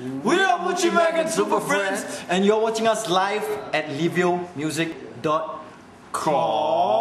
We are Moochie Mac Superfriends, and you're watching us live at liviomusic.com.